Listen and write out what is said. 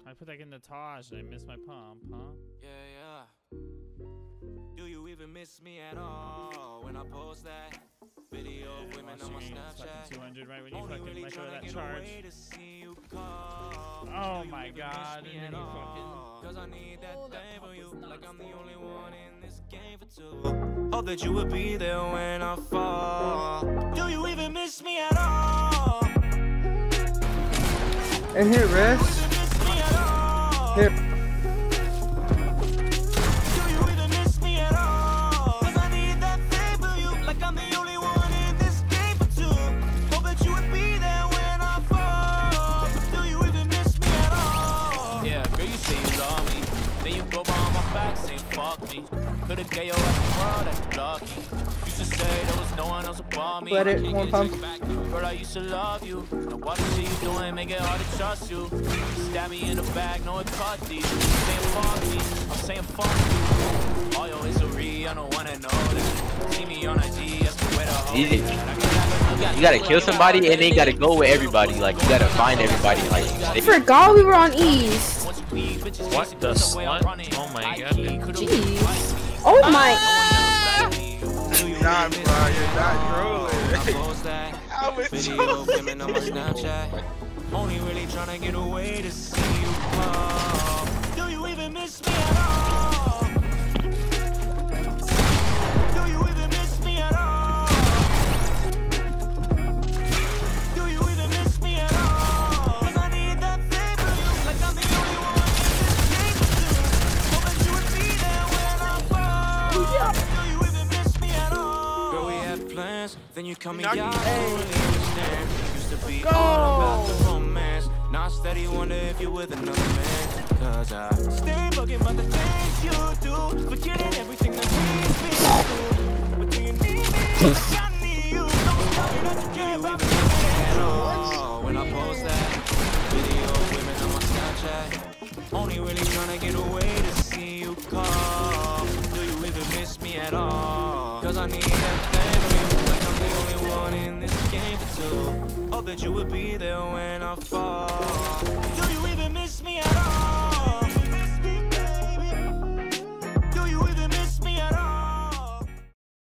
I put that in the Taj and I missed my pump, huh? Yeah. Do you even miss me at all when I post that video of women on my Snapchat? 200 right when you fucking let go of that charge. Oh my god, and then he fucking... Cause I need that thing for you, like I'm the only one in this game for two. Hope that you would be there when I fall. Do you even miss me at all? And hit rest. Hit. Could've gave your ass the world, that's lucky. Used to say there was no one else above me. Let it, one pump. Girl, I used to love you. Now what the shit you doing, make it hard to trust you. Stab me in the back, no it cut these. I'm saying fuck me, I'm saying fuck you. All your history, I don't wanna know that. See me on IG, that's where the hoe. You gotta kill somebody and then you gotta go with everybody. Like you gotta find everybody. Like I forgot we were on East. What the slut? Oh my god. Jeez. Oh my. Nah, bro, you're not trolling. I was trolling. Only really trying to get away to see you come. Do you even miss me at all? Do you even miss me at all? Do you even miss me at all? Cause I need that favor, like I'm the only one in this game to do. Hoping you would be there when I fall. Do you even miss me at all? Girl, we had plans, then you come and y'all don't really understand. Used to be all about the romance. Now I steady wonder if you're with another man. Cause I stay bugging about the things you do, forgetting everything that we've been through. But do you need me? Like I need you. Don't tell me that you care about me at all. When I post that video of women on my Snapchat, only really trying to get away to see you call. Do you even miss me at all? Cause I need that thing from you, like I'm the only one in this game for two. Hope that you would be there when I fall. Do you even miss me at all?